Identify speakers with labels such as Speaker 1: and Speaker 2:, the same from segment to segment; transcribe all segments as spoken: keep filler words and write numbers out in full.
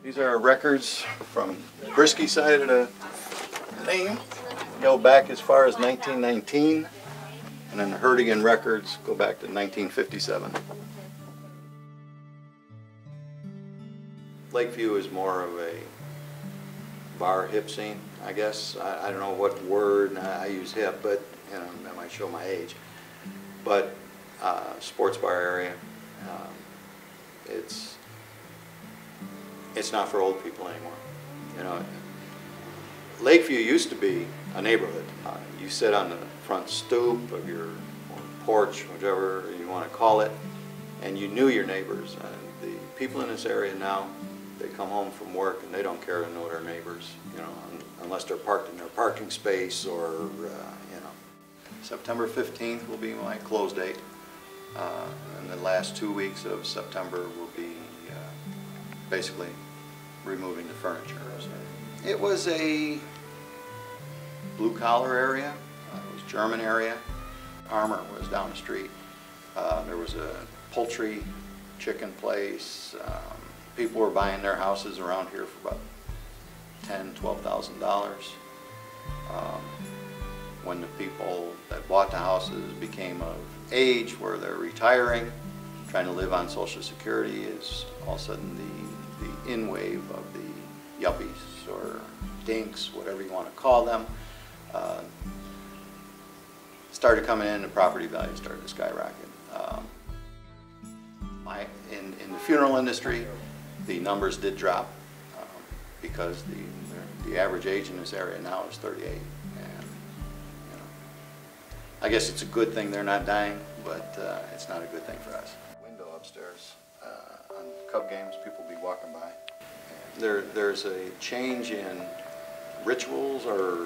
Speaker 1: These are records from Brisky side of the name. Go back as far as nineteen nineteen, and then the Hertigan records go back to nineteen fifty-seven. Lakeview is more of a bar hip scene, I guess. I, I don't know what word I, I use hip, but you know, that might show my age. But uh, sports bar area. Um, it's it's not for old people anymore. You know, Lakeview used to be a neighborhood. Uh, you sit on the front stoop of your porch, whichever you want to call it, and you knew your neighbors. Uh, the people in this area now, they come home from work and they don't care to know their neighbors, you know, un unless they're parked in their parking space or, uh, you know. September fifteenth will be my close date, uh, and the last two weeks of September will be uh, basically removing the furniture. It was a blue-collar area. Uh, it was German area. Armour was down the street. Uh, there was a poultry chicken place. Um, people were buying their houses around here for about ten, twelve thousand dollars. Um, when the people that bought the houses became of age where they're retiring, trying to live on Social Security, is all of a sudden the, the in wave of the yuppies or dinks, whatever you want to call them, uh, started coming in, and the property value started to skyrocket. Um, my, in, in the funeral industry, the numbers did drop um, because the, the average age in this area now is thirty-eight. And, you know, I guess it's a good thing they're not dying, but uh, it's not a good thing for us. Window upstairs, uh, on Cub games, people will be walking by. And there, there's a change in rituals, or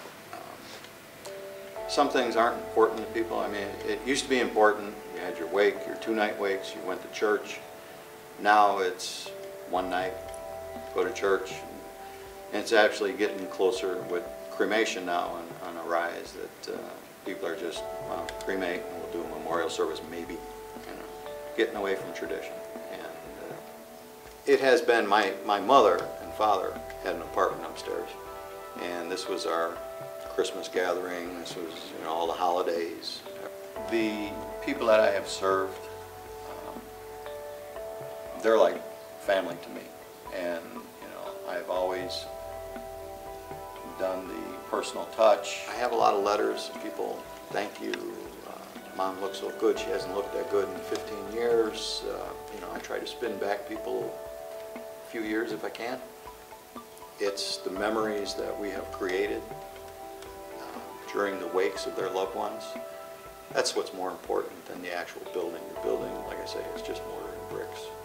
Speaker 1: um, some things aren't important to people. I mean, it, it used to be important. You had your wake, your two-night wakes, you went to church. Now it's one night, go to church. And it's actually getting closer with cremation now on, on a rise, that uh, people are just, well, cremate and we'll do a memorial service maybe, you know, getting away from tradition. And uh, it has been, my, my mother and father had an apartment upstairs, and this was our Christmas gathering, this was, you know, all the holidays. The people that I have served, um, they're like family to me, and you know, I've always done the personal touch. I have a lot of letters, people, thank you, uh, Mom looks so good, she hasn't looked that good in fifteen years. Uh, you know, I try to spin back people a few years if I can. It's the memories that we have created uh, during the wakes of their loved ones. That's what's more important than the actual building. The building, like I say, is just mortar and bricks.